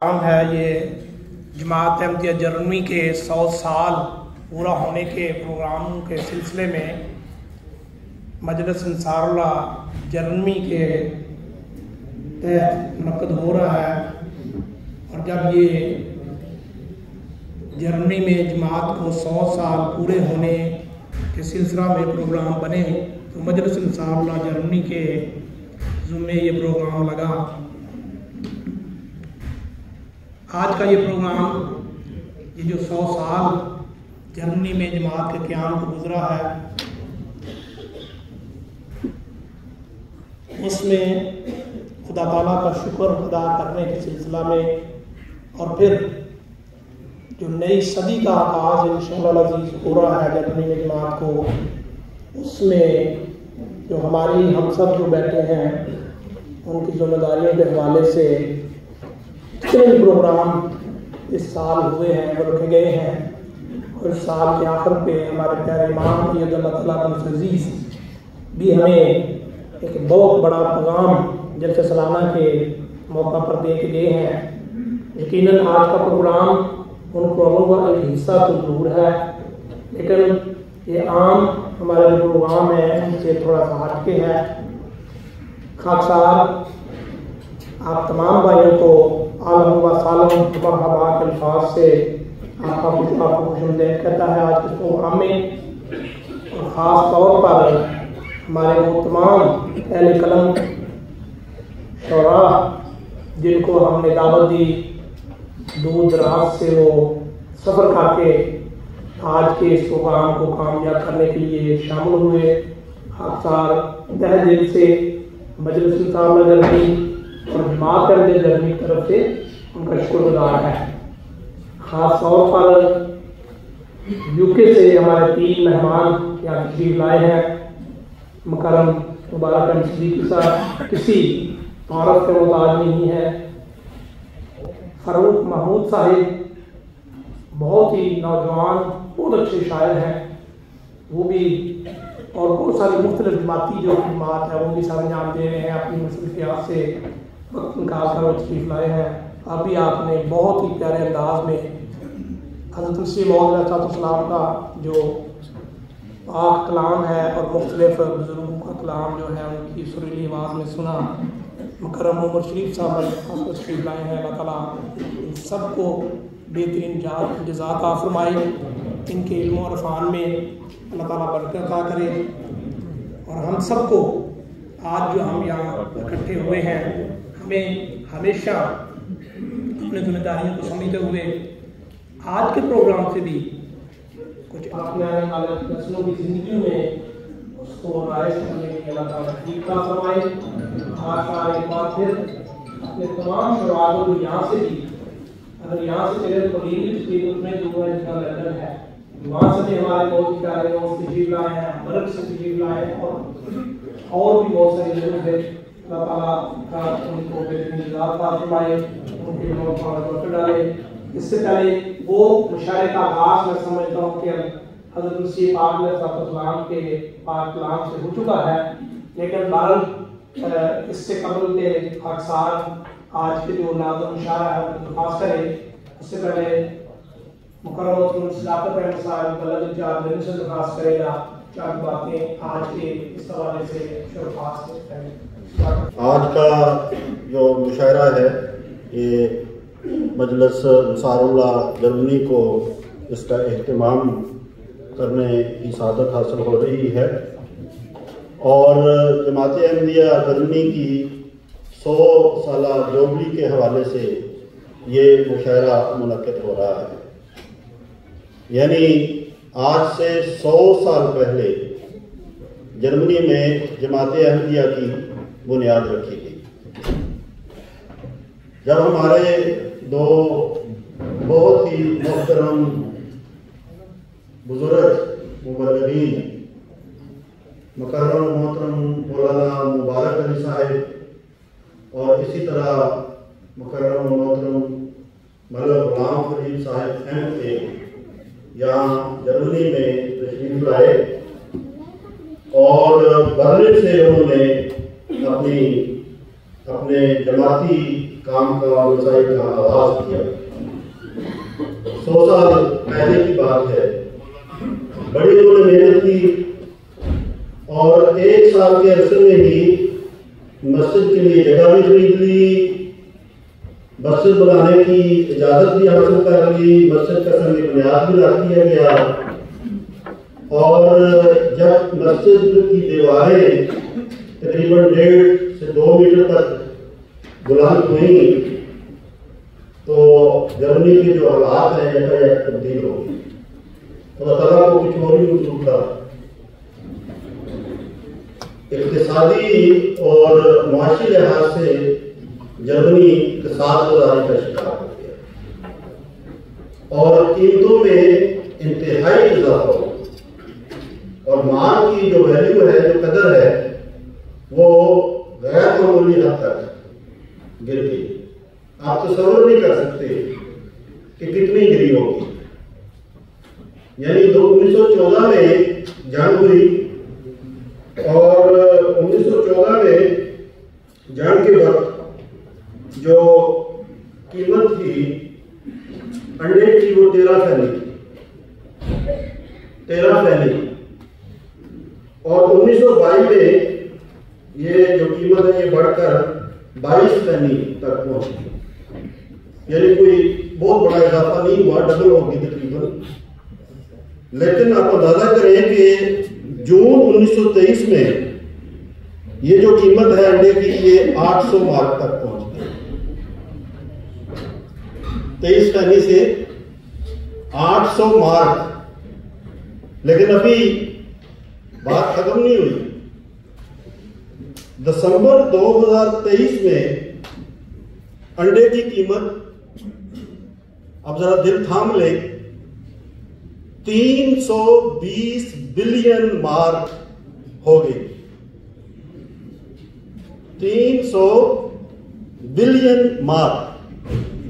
ہے یہ جماعت احمدیہ جرمنی کے 100 سال پورا ہونے کے پروگراموں کے سلسلے میں مجلس انصار اللہ جرمنی کے تحت منعقد ہو رہا ہے۔ اور جب یہ جرمنی میں جماعت کو 100 سال پورے ہونے کے سلسلہ میں پروگرام بنے تو مجلس انصار اللہ جرمنی کے ذمے یہ پروگرام لگا۔ آج کا یہ پروگرام یہ جو 100 سال جرمنی میں جماعت کے قیام کو گزرا ہے اس میں خدا تعالیٰ کا شکر ادا کرنے کے سلسلہ میں اور پھر جو نئی صدی کا آغاز انشاءاللہ العزیز ہو رہا ہے جرمنی میں جماعت کو، اس میں جو ہماری ہم سب جو بیٹھے ہیں ان کی ذمہ داریوں کے حوالے سے جتنے بھی پروگرام اس سال ہوئے ہیں وہ رکھے گئے ہیں، اور اس سال کے آخر پہ ہمارے پیارے امام کی اللہ تعالیٰ عزیز بھی ہمیں ایک بہت بڑا پیغام جلسہ سالانہ کے موقع پر دے کے گئے ہیں۔ یقیناً آج کا پروگرام ان پروگراموں کا ایک حصہ تو ضرور ہے، لیکن یہ عام ہمارے جو پروگرام ہیں ان سے تھوڑا سا ہٹ کے ہے۔ خاکسار آپ تمام بھائیوں کو عالم و سالم مرحبا کے الفاظ سے آپ کو خوش آمدید کہتا ہے آج کے پروگرام میں، اور خاص طور پر ہمارے وہ تمام اہل قلم شعراء جن کو ہم نے دعوت دی دور دراز سے، وہ سفر کر کے آج کے اس پروگرام کو کامیاب کرنے کے لیے شامل ہوئے۔ خاکسار تہ دل سے مجلس انصار اللہ جرمنی اور جماعت احمدیہ جرمنی کی طرف سے ان کا شکر گزار ہے۔ خاص طور پر UK سے ہمارے 3 مہمان یہاں تشریف لائے ہیں۔ مکرم مبارک صدیقی صاحب کسی عورت کے محتاج نہیں ہے۔ فاروق محمود صاحب بہت ہی نوجوان بہت اچھے شاعر ہیں، وہ بھی، اور بہت ساری مختلف جماعتی جو خدمات ہیں وہ بھی سر انجام دے رہے ہیں اپنی مصروفیات سے وقت نکال کر وہ تشریف لائے ہیں۔ ابھی آپ نے بہت ہی پیارے انداز میں حضرت مسیح موعود علیہ السلام کا جو پاک کلام ہے اور مختلف بزرگوں کا کلام جو ہے ان کی سریلی آواز میں سنا۔ مکرم عمر شریف صاحب تشریف لائے ہیں۔ اللہ تعالیٰ ان سب کو بہترین جزا عطا فرمائے، ان کے علم و عرفان میں اللہ تعالیٰ برکت عطا کرے، اور ہم سب کو آج جو ہم یہاں اکٹھے ہوئے ہیں ہمیں ہمیشہ اپنے ذمہ داریوں کو سمجھتے ہوئے آج کے پروگرام سے بھی کچھ اپنے آنے والے نسلوں کی زندگی میں اس کو رائج کرنے کی اللہ تعالیٰ عطا فرمائے۔ آج ایک بار پھر اپنے تمام شروعات کو یہاں سے بھی، اگر یہاں سے چلے تو قریبی تشریف میں دور ہے جس کا لندن ہے، وہاں سے بھی ہمارے بہت پیارے دوست تشریف لائے ہیں، برق سے تشریف لائے ہیں، اور بھی بہت ساری جگہ ہے۔ اللہ تعالیٰ کا ان کو بہترین جزا عطا فرمائے، ان کے لوگوں کو برکت ڈالے۔ اس سے پہلے وہ مشاعرے کا آغاز میں سمجھتا ہوں کہ حضرت مسیح پاک علیہ السلام کے پاک کلام سے ہو چکا ہے، لیکن بہرحال اس سے قبل کے خاکسار آج کے جو ناظم مشاعرہ ہے ان کو خاص کرے، اس سے پہلے مکرم صداقت احمد صاحب بلد جات دن سے درخواست کرے گا چند باتیں آج کے اس حوالے سے شرفاس کریں۔ آج کا جو مشاعرہ ہے یہ مجلس انصار اللہ جرمنی کو اس کا اہتمام کرنے کی سعادت حاصل ہو رہی ہے، اور جماعت احمدیہ جرمنی کی 100 سالہ جوبلی کے حوالے سے یہ مشاعرہ منعقد ہو رہا ہے۔ یعنی آج سے 100 سال پہلے جرمنی میں جماعت احمدیہ کی بنیاد رکھی گئی، جب ہمارے 2 بہت ہی محترم بزرگ مبلغین مکرم محترم مولانا مبارک علی صاحب اور اسی طرح مکرم محترم ملک غلام فرید صاحب MA یہاں جرمنی میں تشریف لائے، اور برلن سے انہوں نے اپنے جماعتی काम का व्यवसाय का आगाज किया। 100 साल पहले की बात है। बड़ी उन्होंने मेहनत की और 1 साल के अरसे में ही मस्जिद के लिए जगह भी खरीद ली, मस्जिद बनाने की इजाजत भी हासिल कर ली, मस्जिद का संग बुनियाद भी रख दिया गया। और जब मस्जिद की दीवारें तकरीबन 1.5 से 2 मीटर तक बुलंद हुई तो जर्मनी के जो हालात हैं यकायक तब्दील हो गई। तो अल्लाह ताला को कुछ और भी मंजूर था। इक़्तिसादी और मुआशी लिहाज से जर्मनी इक़्तिसाद गुज़ारी का शिकार हो गया और कीमतों में इंतहाई इजाफा हो और माल की जो वैल्यू है, जो कदर है, वो गैर मामूली हद तक गिर गई। आप तसव्वुर नहीं कर सकते कि कितनी गिरी होगी। यानी 1914 में जंग हुई और 1914 में जंग के वक्त जो कीमत थी अंडे की वो 13 फैली और 1922 में ये जो कीमत है ये बढ़कर 22 फैनी तक पहुंची। यानी कोई बहुत बड़ा इजाफा नहीं हुआ, डबल होगी तकरीबन। लेकिन आप अंदाजा करें कि जून 1923 में ये जो कीमत है अंडे की ये 800 मार्क तक पहुंच गई। 23 फैनी से 800 मार्क। लेकिन अभी बात खत्म नहीं हुई। दिसंबर 2023 में अंडे की कीमत, अब जरा दिल थाम ले, 320 बिलियन मार्क हो गई। 300 बिलियन मार्क,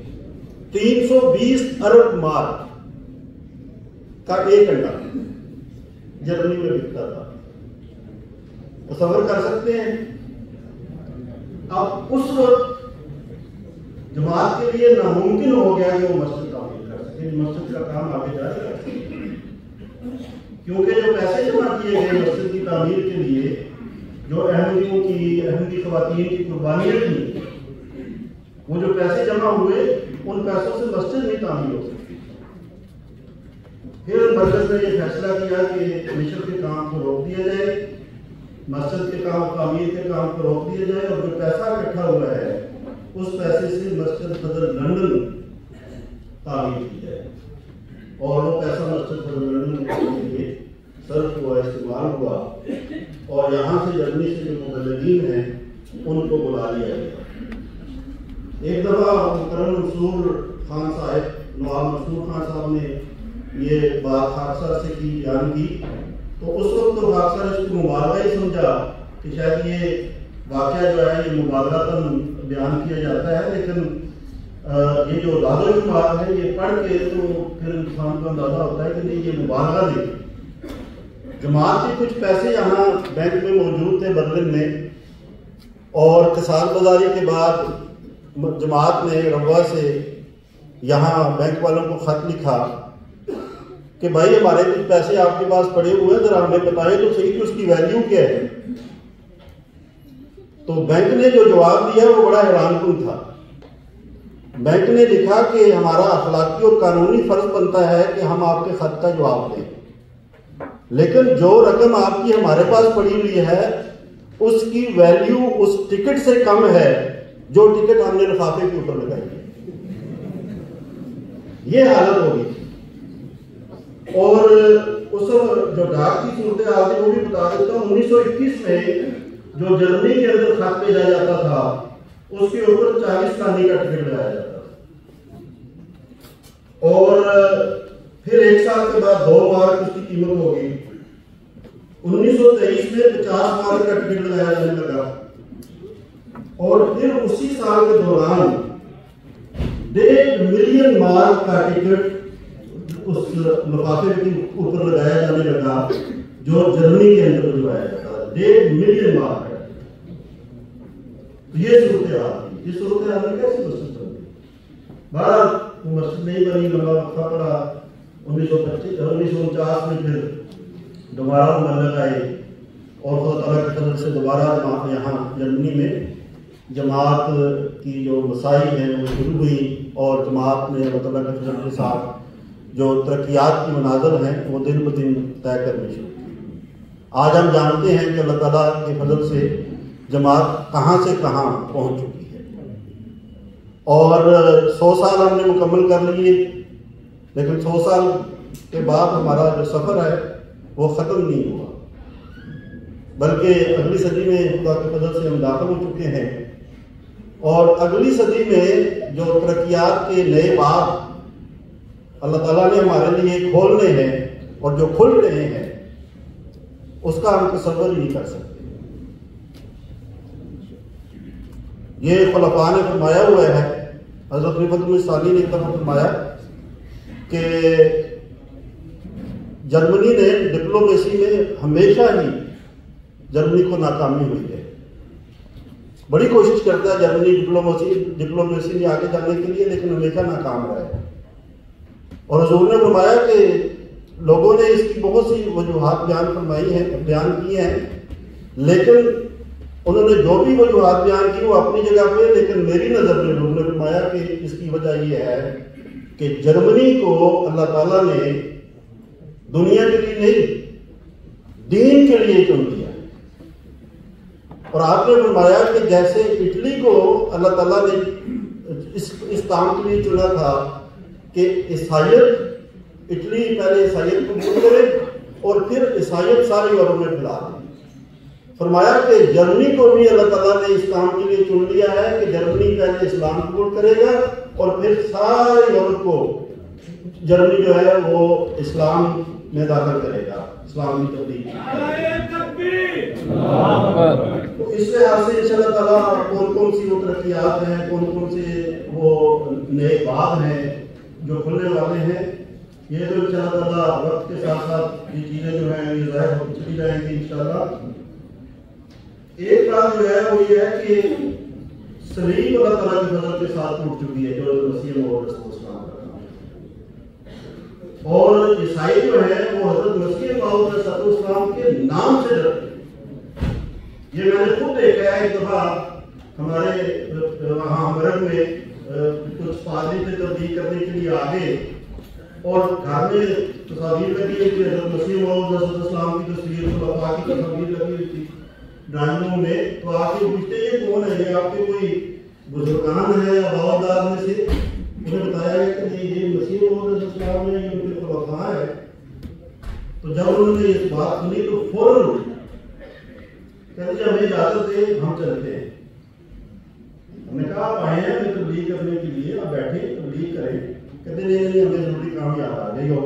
320 अरब मार्क का एक अंडा जर्मनी में बिकता था। तसव्वुर कर सकते हैं? अब उस वक्त जमात के लिए नामुमकिन हो गया कि वो मस्जिद तामीर कर सके, मस्जिद का काम आगे जाएगा क्योंकि जो पैसे जमा किए गए मस्जिद की तामीर के लिए, जो अहमदी ख़वातीन की कुर्बानियाँ थी, वो जो पैसे जमा हुए उन पैसों से मस्जिद नहीं तामीर हो सकती। फिर मरकज़ ने यह फैसला किया कि मिशन के काम को रोक दिया जाए, मस्जिद के काम, तामीर के काम को रोक दिया जाए और जो पैसा इकट्ठा हुआ है उस पैसे से मस्जिद सदर लंदन तामीर की जाए। और वो पैसा मस्जिद सदर लंदन के लिए सर्फ हुआ, इस्तेमाल हुआ और यहाँ से जर्मनी से जो मुबल्लिगीन हैं उनको बुला लिया गया। एक दफ़ा मुकर्रम मंसूर खान साहब, नवाब मंसूर खान साहब ने ये बात खाकसर से की, बयान की, तो उस वक्त तो खाकसर इसको मुबालगा ही समझा कि शायद ये वाक़या जो है ये मुबालगातन बयान किया जाता है। लेकिन ये जो दादोशुमार है ये पढ़ के तो फिर इंसान को अंदाजा होता है कि नहीं, ये मुबालगा नहीं। जमात के कुछ पैसे यहाँ बैंक में मौजूद थे बर्लिन में, और किसान बाजारी के बाद जमात ने रवा से यहाँ बैंक वालों को खत लिखा कि भाई हमारे कुछ पैसे आपके पास पड़े हुए हैं, जरा हमें बताएं तो सही कि उसकी वैल्यू क्या है। तो बैंक ने जो जवाब दिया वो बड़ा हैरानकुन था। बैंक ने लिखा कि हमारा अखलाकी और कानूनी फर्ज बनता है कि हम आपके खत का जवाब दें, लेकिन जो रकम आपकी हमारे पास पड़ी हुई है उसकी वैल्यू उस टिकट से कम है जो टिकट हमने लिफाफे के ऊपर लगाई है। ये हालत होगी। और उस जो डाक की सूरत हाल थी वो भी बता देता हूँ। 1921 में जो जर्मनी के अंदर खत भेजा जाता था उसके ऊपर 40 फैनी का टिकट लगाया जाता था और फिर 1 साल के बाद 2 मार्क उसकी कीमत होगी। 1923 में 50 मार्क का टिकट लगाया जाने लगा और फिर उसी साल के दौरान 1.5 मिलियन मार्क का टिकट उस लिफाफे के ऊपर लगाया जाने लगा जो जर्मनी के अंदर लगाया जाता था। 1.5 मिलियन मार्क है। तो ये सूरत हाल یہ صورت حال میں کیسی مسجد بن گئی؟ بہرحال وہ مسجد نہیں بنی، لمبا وقفہ پڑا، 1949 میں پھر دوبارہ مبلغ آئے اور خدا تعالیٰ کے فضل سے دوبارہ یہاں جرمنی میں جماعت کی جو مسائل ہیں وہ شروع ہوئی اور جماعت نے اللہ تعالیٰ کے فضل کے ساتھ جو ترقیات کی مناظر ہیں وہ دن بدن طے کرنے شروع کی۔ آج ہم جانتے ہیں کہ اللہ تعالیٰ کے فضل سے جماعت کہاں سے کہاں پہنچ چکی ہے، اور 100 سال ہم نے مکمل کر لیے، لیکن 100 سال کے بعد ہمارا جو سفر ہے وہ ختم نہیں ہوا، بلکہ اگلی صدی میں خدا کے فضل سے ہم داخل ہو چکے ہیں، اور اگلی صدی میں جو ترقیات کے نئے باب اللہ تعالیٰ نے ہمارے لیے کھولنے ہیں اور جو کھل رہے ہیں اس کا ہم تصور ہی نہیں کر سکتے۔ یہ خلفاء نے فرمایا ہوا ہے، حضرت خلیفۃ المسیح ثانی نے ایک دفعہ فرمایا کہ جرمنی نے ڈپلومیسی میں ہمیشہ ہی جرمنی کو ناکامی ہوئی ہے، بڑی کوشش کرتا ہے جرمنی ڈپلومیسی میں آگے جانے کے لیے، لیکن ہمیشہ ناکام رہا ہے۔ اور حضور نے فرمایا کہ لوگوں نے اس کی بہت سی وجوہات بیان کی ہیں، لیکن انہوں نے جو بھی وجوہات بیان کی وہ اپنی جگہ پہ، لیکن میری نظر میں لوگوں نے فرمایا کہ اس کی وجہ یہ ہے کہ جرمنی کو اللہ تعالیٰ نے دنیا کے لیے نہیں دین کے لیے چن لیا، اور آپ نے فرمایا کہ جیسے اٹلی کو اللہ تعالیٰ نے اس کام کے لیے چنا تھا کہ عیسائیت، اٹلی پہلے عیسائیت کو قبول کرے اور پھر عیسائیت ساری یورپ میں پھیلا دے، فرمایا کہ جرمنی کو بھی اللہ تعالیٰ نے اس کام کے لیے چن لیا ہے کہ جرمنی پہلے اسلام قبول کرے گا اور پھر سارے یورپ کو جرمنی جو ہے وہ اسلام میں داخل کرے گا، اسلامی تبلیغ۔ تو اس لحاظ سے اللہ تعالیٰ کون کون سی وہ ترقیات ہیں، کون کون سے وہ نئے باب ہیں جو کھلنے والے ہیں، یہ تو اللہ تعالیٰ وقت کے ساتھ ساتھ یہ چیزیں جو ہیں یہ ظاہر ہو چلی جائیں گی انشاءاللہ۔ ایک بات جو ہے وہ یہ ہے کہ صلیب اللہ تعالیٰ کے فضل کے ساتھ ٹوٹ چکی ہے جو مسیح موعود صلی اللہ علیہ وسلم کا، اور عیسائی جو ہے وہ حضرت مسیح موعود صلی اللہ علیہ وسلم کے نام سے ڈرتے ہیں۔ یہ میں نے خود دیکھا ہے، ایک دفعہ ہمارے وہاں مرگ میں کچھ پادری سے تبلیغ کرنے کے لیے آگے، اور گھر میں تصاویر لگی ہوئی تھی، حضرت مسیح موعود صلی اللہ علیہ وسلم کی تصویر، خلفاء کی تصاویر لگی ہوئی تھی ڈرائنگ روم میں، تو آ کے پوچھتے یہ کون ہے، یہ آپ کے کوئی بزرگان ہے یا باوردار میں سے؟ انہیں بتایا گیا کہ نہیں یہ مسیح موعود صلی اللہ علیہ وسلم ہے، یہ ان کے خلفاء ہے۔ تو جب انہوں نے یہ بات سنی تو فوراً کہتے ہمیں اجازت دے ہم چلتے ہیں۔ ہم نے کہا آپ آئے ہیں ہمیں تبلیغ کرنے کے لیے، آپ بیٹھیں تبلیغ کریں۔ کہتے نہیں ہمیں ضروری کام یاد آ گئی،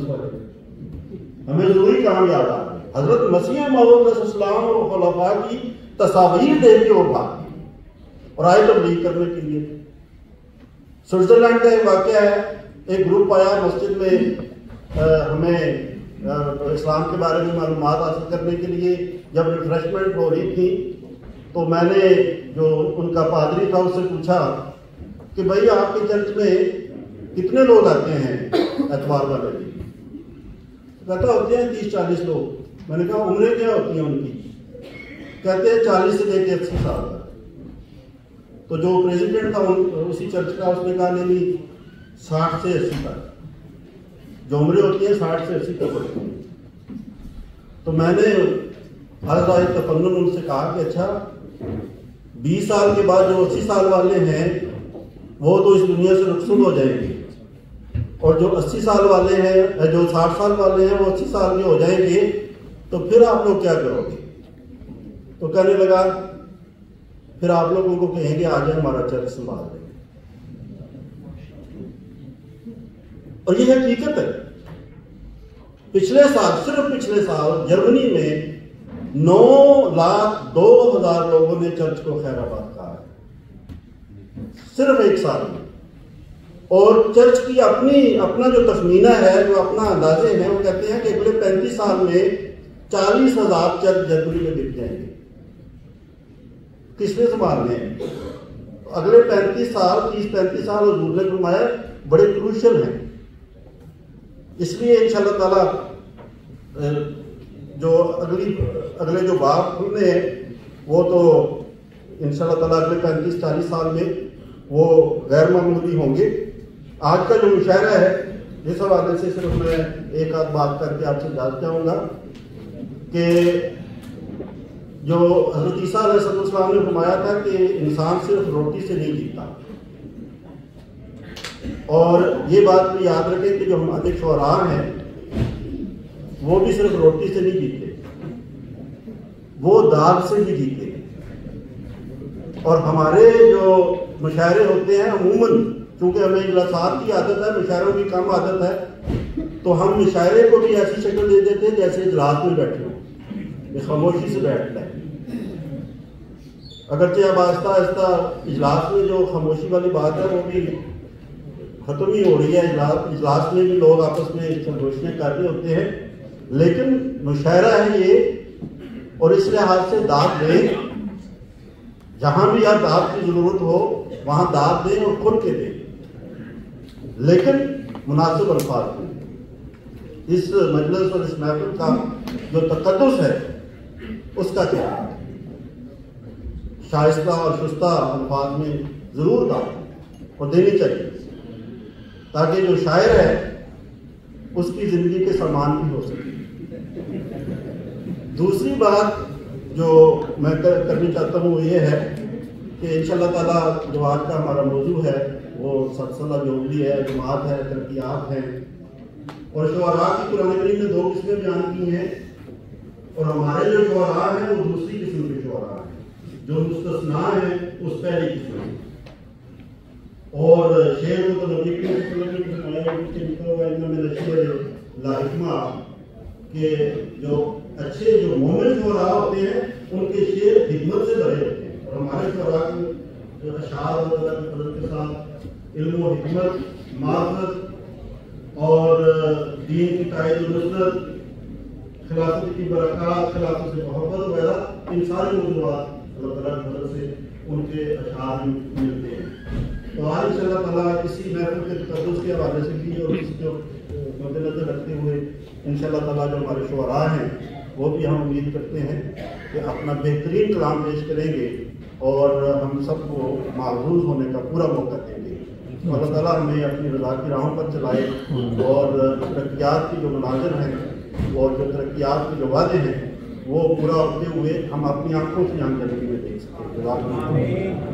ہمیں ضروری کام یاد آ گئی۔ حضرت مسیح موعود صلی اللہ علیہ وسلم اور خلفاء کی تصاویر دیکھ کے وہ بھاگ اور آئے تبلیغ کرنے کے لیے۔ سوئٹزرلینڈ کا ایک واقعہ ہے، ایک گروپ آیا مسجد میں ہمیں اسلام کے بارے میں معلومات حاصل کرنے کے لیے، جب ریفریشمنٹ ہو رہی تھی تو میں نے جو ان کا پادری تھا اس سے پوچھا کہ بھائی آپ کے چرچ میں کتنے لوگ آتے ہیں اتوار والے دن؟ کہتا ہوتے ہیں 30-40 لوگ۔ میں نے کہا عمریں کیا ہوتی ہیں ان کی؟ کہتے ہیں 40 سے لے کے 80 سال تک۔ تو جو پریزیڈنٹ تھا اسی چرچ کا، اس نے کہا نہیں 60 سے 80 تک جو عمریں ہوتی ہیں 60 سے 80 تک ہوتی ہیں۔ تو میں نے ہر رائے تفنن ان سے کہا کہ اچھا 20 سال کے بعد جو 80 سال والے ہیں وہ تو اس دنیا سے رخصت ہو جائیں گے، اور جو 80 سال والے ہیں، جو 60 سال والے ہیں وہ 80 سال کے ہو جائیں گے، تو پھر آپ لوگ کیا کرو گے؟ تو کہنے لگا پھر آپ لوگوں کو کہیں گے آج ہمارا چرچ سنبھال لیں۔ اور یہ حقیقت ہے۔ پچھلے سال، صرف پچھلے سال جرمنی میں 9,02,000 لوگوں نے چرچ کو خیر آباد کہا ہے، صرف ایک سال میں۔ اور چرچ کی اپنا جو تخمینہ ہے، جو اپنا اندازے ہیں، وہ کہتے ہیں کہ اگلے 35 سال میں 40,000 چرچ جرمنی میں بک جائیں گے۔ کس نے سنبھالنے ہیں؟ اگلے 35 سال 30-35 سال حضور نے فرمایا بڑے کروشل ہیں. اس لیے انشاءاللہ تعالیٰ جو اگلے جو باب کھلنے ہیں وہ تو انشاءاللہ تعالیٰ اگلے 35-40 سال میں وہ غیر معمولی ہوں گے. آج کا جو مشاعرہ ہے اس حوالے سے صرف میں ایک آدھ بات کر کے آپ سے جاننا چاہوں گا کہ جو حضرت عیسیٰ علیہ السلام نے فرمایا تھا کہ انسان صرف روٹی سے نہیں جیتا، اور یہ بات بھی یاد رکھیں کہ جو ہمارے شعراء ہیں وہ بھی صرف روٹی سے نہیں جیتے، وہ داغ سے بھی جیتے. اور ہمارے جو مشاعرے ہوتے ہیں عموماً چونکہ ہمیں اجلاسات کی عادت ہے، مشاعروں کی کم عادت ہے، تو ہم مشاعرے کو بھی ایسی شکل دے دیتے ہیں جیسے اجلاس میں بیٹھے ہوں، خاموشی سے بیٹھتا ہے. اگرچہ اب آہستہ آہستہ اجلاس میں جو خاموشی والی بات ہے وہ بھی ختم ہی ہو رہی ہے. اجلاس میں بھی لوگ آپس میں سرگوشیاں کر رہے ہوتے ہیں، لیکن مشاعرہ ہے یہ، اور اس لحاظ سے داد دیں. جہاں بھی آپ داد کی ضرورت ہو وہاں داد دیں اور کھل کے دیں، لیکن مناسب الفاظ میں. اس مجلس اور اس محفل کا جو تقدس ہے اس کا کیا ہے؟ شائستہ اور شستہ الفاظ میں ضرور داد اور دینی چاہیے تاکہ جو شاعر ہے اس کی زندگی کے سامان بھی ہو سکے. دوسری بات جو میں کرنی چاہتا ہوں وہ یہ ہے کہ انشاءاللہ تعالیٰ جو آج کا ہمارا موضوع ہے وہ سلسلہ جوبلی ہے، جماعت ہے، ترقیات ہیں، اور شعراء کی قرآن کریم نے 2 قسمیں بیان کی ہیں، اور ہمارے جو شعراء ہیں وہ دوسری قسم کے شعراء ہیں، جو مستثنیٰ ہیں اس پہلی قسم ہیں. اور شعر کو تو نبی کریم صلی اللہ علیہ وسلم نے لکھا ہوا ہے ان میں شعر لا حکمہ کہ جو اچھے جو مومن شعراء ہوتے ہیں ان کے شعر حکمت سے بھرے ہوتے ہیں، اور ہمارے شعراء کے جو اشعار اللہ کے فضل کے ساتھ علم و حکمت، معرفت اور دین کی تائید و نصرت، خلافت کی برکات، خلافت سے محبت وغیرہ، ان سارے موضوعات اللہ تعالیٰ کی فضل سے ان کے اشعار میں ملتے ہیں. تو آج انشاءاللہ تعالیٰ اسی محفل کے تقدس کے حوالے سے بھی اور اس کو مد نظر رکھتے ہوئے انشاءاللہ تعالیٰ جو ہمارے شعراء ہیں وہ بھی ہم امید کرتے ہیں کہ اپنا بہترین کلام پیش کریں گے اور ہم سب کو معزول ہونے کا پورا موقع دیں گے. اللہ تعالیٰ ہمیں اپنی رضا کی راہوں پر چلائے اور ترقیات کی جو مناظر ہیں اور جو ترقیات کے جو وعدے ہیں وہ پورا ہوتے ہوئے ہم اپنی آنکھوں سے جان زندگی میں دیکھ سکیں.